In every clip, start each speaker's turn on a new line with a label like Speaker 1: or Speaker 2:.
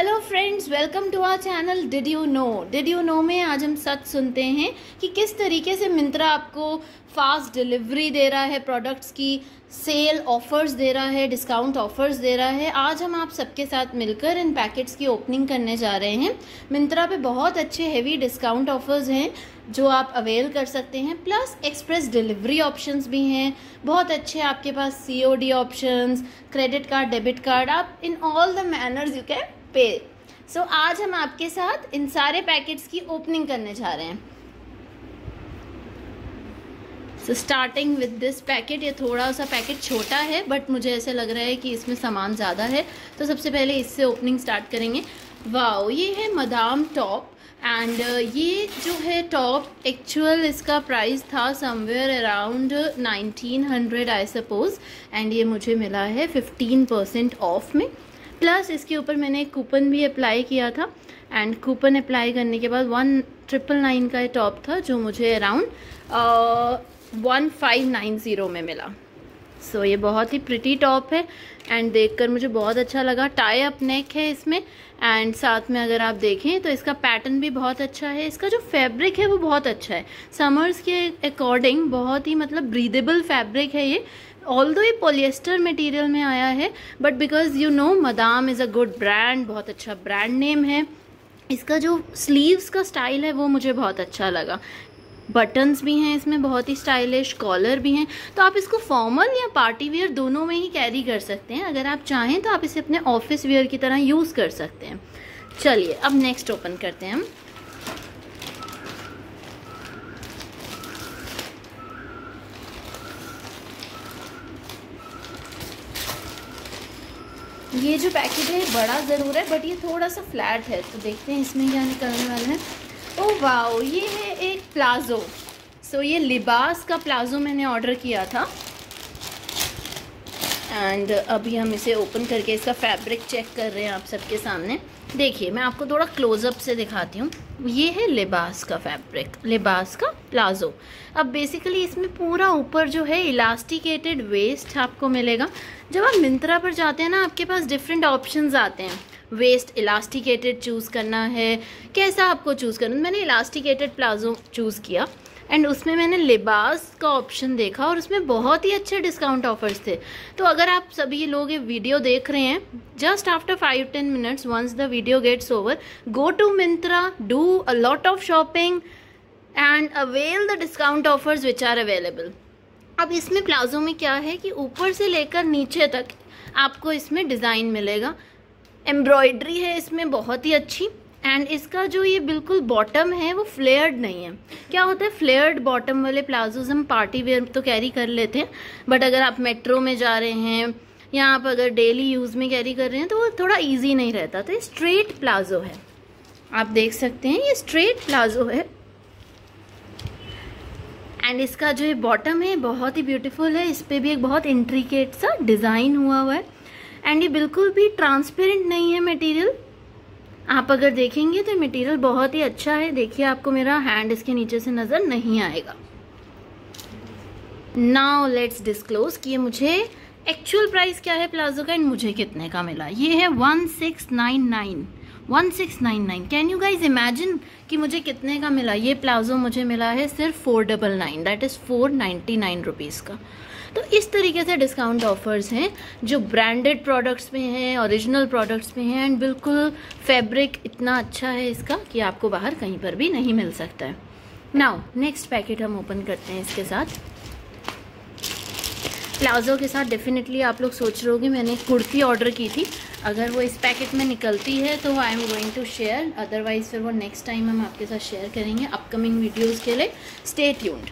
Speaker 1: Hello friends, welcome to our channel did you know में आज हम सच सुनते हैं कि किस तरीके से मिंत्रा आपको फास्ट डिलीवरी दे रहा है, प्रोडक्ट्स की सेल ऑफर्स दे रहा है, डिस्काउंट ऑफर्स दे रहा है। आज हम आप सबके साथ मिलकर इन पैकेट्स की ओपनिंग करने जा रहे हैं। मिंत्रा पे बहुत अच्छे हेवी डिस्काउंट ऑफर्स हैं जो आप अवेल कर सकते हैं, प्लस एक्सप्रेस डिलीवरी ऑप्शंस भी हैं बहुत अच्छे। आपके पास COD options, credit card, debit card, आप in all the manners you can pay. So आज हम आपके साथ इन सारे पैकेट्स की ओपनिंग करने जा रहे हैं। So starting with this packet, ये थोड़ा सा पैकेट छोटा है बट मुझे ऐसे लग रहा है कि इसमें सामान ज़्यादा है, तो सबसे पहले इससे ओपनिंग स्टार्ट करेंगे। वाओ, ये है मदाम टॉप एंड ये जो है टॉप एक्चुअल इसका प्राइस था somewhere around 1900 I suppose, and ये मुझे मिला है 15% ऑफ में। प्लस इसके ऊपर मैंने एक कूपन भी अप्लाई किया था एंड कूपन अप्लाई करने के बाद 1999 का टॉप था जो मुझे अराउंड 1590 में मिला। सो ये बहुत ही प्रिटी टॉप है एंड देखकर मुझे बहुत अच्छा लगा। टाई अप नेक है इसमें एंड साथ में अगर आप देखें तो इसका पैटर्न भी बहुत अच्छा है। इसका जो फैब्रिक है वो बहुत अच्छा है, समर्स के अकॉर्डिंग बहुत ही ब्रीदेबल फैब्रिक है ये। ऑल्दो ये पॉलिएस्टर मटेरियल में आया है but because you know Madame is a good brand, बहुत अच्छा ब्रांड नेम है। इसका जो स्लीव्स का स्टाइल है वो मुझे बहुत अच्छा लगा। बटन्स भी हैं इसमें बहुत ही स्टाइलिश, कॉलर भी हैं, तो आप इसको फॉर्मल या पार्टी वेयर दोनों में ही कैरी कर सकते हैं। अगर आप चाहें तो आप इसे अपने ऑफिस वेयर की तरह यूज़ कर सकते हैं। चलिए अब नेक्स्ट ओपन करते हैं हम। ये जो पैकेट है बड़ा ज़रूर है बट ये थोड़ा सा फ्लैट है, तो देखते हैं इसमें क्या निकलने वाला है। ओह वाओ, ये है एक प्लाज़ो। सो ये लिबास का प्लाज़ो मैंने ऑर्डर किया था एंड अभी हम इसे ओपन करके इसका फैब्रिक चेक कर रहे हैं आप सबके सामने। देखिए मैं आपको थोड़ा क्लोजअप से दिखाती हूँ। ये है लिबास का फैब्रिक, लिबास का प्लाज़ो। अब बेसिकली इसमें पूरा ऊपर जो है इलास्टिकेटेड वेस्ट आपको मिलेगा। जब आप मिंत्रा पर जाते हैं ना, आपके पास डिफरेंट ऑप्शंस आते हैं। वेस्ट इलास्टिकेटेड चूज़ करना है, कैसा आपको चूज़ करना है। मैंने इलास्टिकेटेड प्लाज़ो चूज़ किया एंड उसमें मैंने लिबास का ऑप्शन देखा और उसमें बहुत ही अच्छे डिस्काउंट ऑफर्स थे। तो अगर आप सभी लोग ये वीडियो देख रहे हैं, just after 5-10 minutes once the video gets over, go to Myntra, do a lot of shopping and avail the discount offers which are available. अब इसमें प्लाज़ो में क्या है कि ऊपर से लेकर नीचे तक आपको इसमें डिज़ाइन मिलेगा। एम्ब्रॉयडरी है इसमें बहुत ही अच्छी एंड इसका जो ये बिल्कुल बॉटम है वो फ्लेयर्ड नहीं है। क्या होता है, फ्लेयर्ड बॉटम वाले प्लाजोज हम पार्टी वेयर तो कैरी कर लेते हैं बट अगर आप मेट्रो में जा रहे हैं या आप अगर डेली यूज़ में कैरी कर रहे हैं तो वो थोड़ा इजी नहीं रहता। तो ये स्ट्रेट प्लाजो है, आप देख सकते हैं ये स्ट्रेट प्लाजो है एंड इसका जो ये बॉटम है बहुत ही ब्यूटीफुल है। इस पर भी एक बहुत इंट्रिकेट सा डिज़ाइन हुआ है एंड ये बिल्कुल भी ट्रांसपेरेंट नहीं है मटेरियल। आप अगर देखेंगे तो मटेरियल बहुत ही अच्छा है। देखिए आपको मेरा हैंड इसके नीचे से नज़र नहीं आएगा। नाउ लेट्स डिस्क्लोज कि ये मुझे एक्चुअल प्राइस क्या है प्लाजो का एंड मुझे कितने का मिला। ये है 1699। कैन यू गाइज इमेजिन कि मुझे कितने का मिला। ये प्लाजो मुझे मिला है सिर्फ 499, दैट इज़ 499 रुपीज़ का। तो इस तरीके से डिस्काउंट ऑफर्स हैं जो ब्रांडेड प्रोडक्ट्स में हैं, ओरिजिनल प्रोडक्ट्स में हैं एंड बिल्कुल फैब्रिक इतना अच्छा है इसका कि आपको बाहर कहीं पर भी नहीं मिल सकता है। नाउ नेक्स्ट पैकेट हम ओपन करते हैं। इसके साथ प्लाजो के साथ डेफिनेटली आप लोग सोच रहे होंगे मैंने एक कुर्ती ऑर्डर की थी, अगर वो इस पैकेट में निकलती है तो I am going to share, otherwise फिर वो नेक्स्ट टाइम हम आपके साथ शेयर करेंगे अपकमिंग वीडियोज़ के लिए। Stay tuned.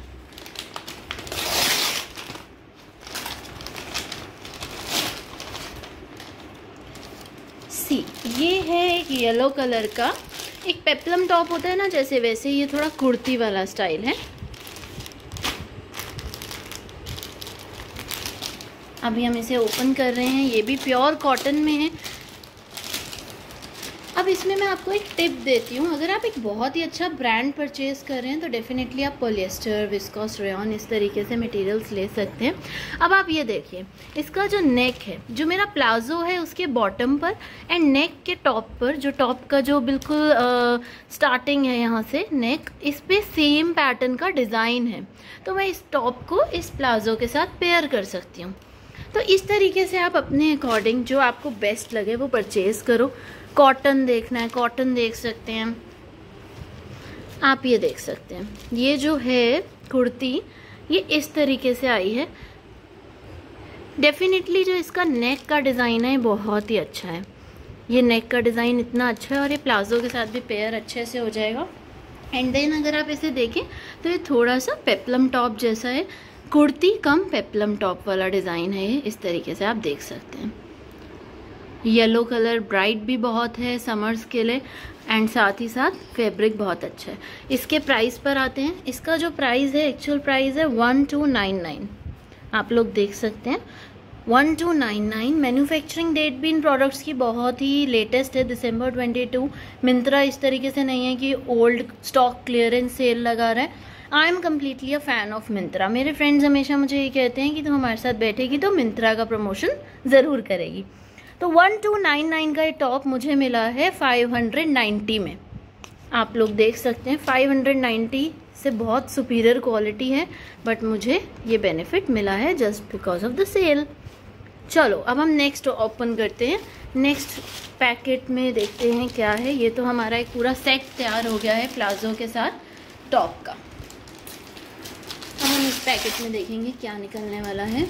Speaker 1: ये है एक येलो कलर का, एक पेप्लम टॉप होता है ना जैसे, वैसे ये थोड़ा कुर्ती वाला स्टाइल है। अभी हम इसे ओपन कर रहे हैं। ये भी प्योर कॉटन में है। अब इसमें मैं आपको एक टिप देती हूँ, अगर आप एक बहुत ही अच्छा ब्रांड परचेज़ कर रहे हैं तो डेफिनेटली आप पॉलिएस्टर, विस्कोस, रेयॉन इस तरीके से मटेरियल्स ले सकते हैं। अब आप ये देखिए, इसका जो नेक है, जो मेरा प्लाजो है उसके बॉटम पर एंड नेक के टॉप पर, जो टॉप का जो बिल्कुल स्टार्टिंग है यहाँ से नेक, इस पर सेम पैटर्न का डिज़ाइन है। तो मैं इस टॉप को इस प्लाजो के साथ पेयर कर सकती हूँ। तो इस तरीके से आप अपने अकॉर्डिंग जो आपको बेस्ट लगे वो परचेज़ करो। कॉटन देखना है, कॉटन देख सकते हैं आप, ये देख सकते हैं। ये जो है कुर्ती, ये इस तरीके से आई है। डेफिनेटली जो इसका नेक का डिज़ाइन है बहुत ही अच्छा है। ये नेक का डिज़ाइन इतना अच्छा है और ये प्लाजो के साथ भी पेयर अच्छे से हो जाएगा। एंड देन अगर आप इसे देखें तो ये थोड़ा सा पेप्लम टॉप जैसा है, कुर्ती कम पेप्लम टॉप वाला डिज़ाइन है। ये इस तरीके से आप देख सकते हैं। येलो कलर ब्राइट भी बहुत है समर्स के लिए एंड साथ ही साथ फैब्रिक बहुत अच्छा है। इसके प्राइस पर आते हैं। इसका जो प्राइस है, एक्चुअल प्राइस है 1299। आप लोग देख सकते हैं 1299। मैन्युफैक्चरिंग डेट भी इन प्रोडक्ट्स की बहुत ही लेटेस्ट है, दिसंबर 22। मिंत्रा इस तरीके से नहीं है कि ओल्ड स्टॉक क्लियरेंस सेल लगा रहा है। I am completely a fan of Myntra. मेरे फ्रेंड्स हमेशा मुझे ये कहते हैं कि तुम हमारे साथ बैठेगी तो मिंत्रा का प्रमोशन ज़रूर करेगी। तो 1299 का ये टॉप मुझे मिला है 590 में। आप लोग देख सकते हैं 590 से बहुत सुपीरियर क्वालिटी है, बट मुझे ये बेनिफिट मिला है just because of the sale. चलो अब हम नेक्स्ट ओपन करते हैं। नेक्स्ट पैकेट में देखते हैं क्या है। ये तो हमारा एक पूरा सेट तैयार हो गया है प्लाजो के साथ टॉप का। अब हम इस पैकेट में देखेंगे क्या निकलने वाला है।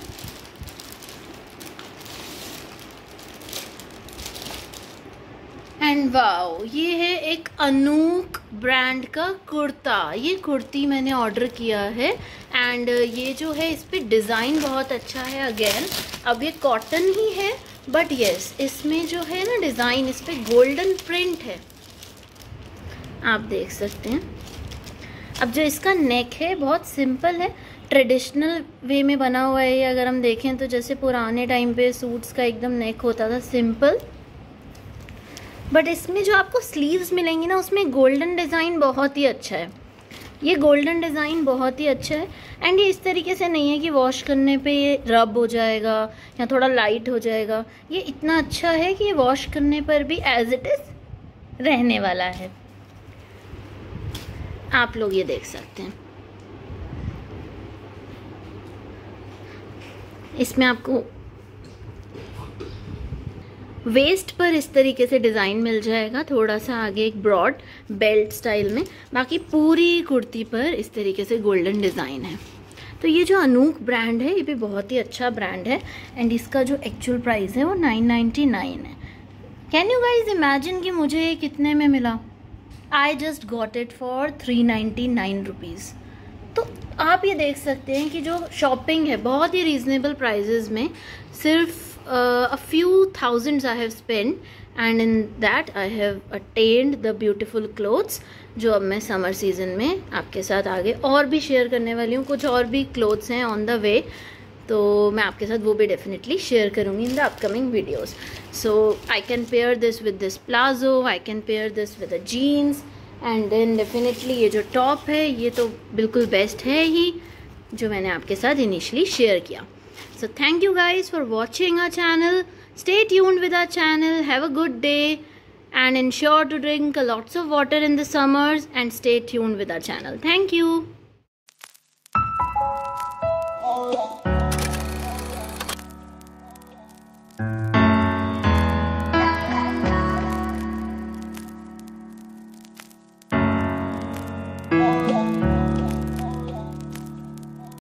Speaker 1: एंड वाओ, ये है एक अनूक ब्रांड का कुर्ता। ये कुर्ती मैंने ऑर्डर किया है एंड ये जो है इस पर डिज़ाइन बहुत अच्छा है। अगेन अब ये कॉटन ही है बट यस, इसमें जो है ना डिज़ाइन, इस पर गोल्डन प्रिंट है, आप देख सकते हैं। अब जो इसका नेक है बहुत सिंपल है, ट्रेडिशनल वे में बना हुआ है। अगर हम देखें तो जैसे पुराने टाइम पे सूट्स का एकदम नेक होता था, सिंपल। बट इसमें जो आपको स्लीव्स मिलेंगी ना, उसमें गोल्डन डिज़ाइन बहुत ही अच्छा है। ये गोल्डन डिज़ाइन बहुत ही अच्छा है एंड ये इस तरीके से नहीं है कि वॉश करने पे ये रब हो जाएगा या थोड़ा लाइट हो जाएगा। ये इतना अच्छा है कि ये वॉश करने पर भी एज इट इज़ रहने वाला है। आप लोग ये देख सकते हैं। इसमें आपको वेस्ट पर इस तरीके से डिज़ाइन मिल जाएगा, थोड़ा सा आगे एक ब्रॉड बेल्ट स्टाइल में। बाकी पूरी कुर्ती पर इस तरीके से गोल्डन डिज़ाइन है। तो ये जो अनूक ब्रांड है ये भी बहुत ही अच्छा ब्रांड है एंड इसका जो एक्चुअल प्राइस है वो 999 है। कैन यू गाइज इमेजिन कि मुझे ये कितने में मिला? I just got it for 399 rupees. तो आप ये देख सकते हैं कि जो शॉपिंग है बहुत ही रीजनेबल प्राइजेज में, सिर्फ a few thousands I have spent and in that I have attained the beautiful clothes जो अब मैं समर सीजन में आपके साथ आगे और भी शेयर करने वाली हूँ। कुछ और भी क्लोथ्स हैं ऑन द वे, तो मैं आपके साथ वो भी डेफिनेटली शेयर करूँगी in the upcoming videos. So I can pair this with this palazzo, I can pair this with a jeans and then definitely ये जो टॉप है ये तो बिल्कुल बेस्ट है ही, जो मैंने आपके साथ इनिशियली शेयर किया। So thank you guys for watching our channel. Stay tuned with our channel. Have a good day and ensure to drink lots of water in the summers and stay tuned with our channel. Thank you.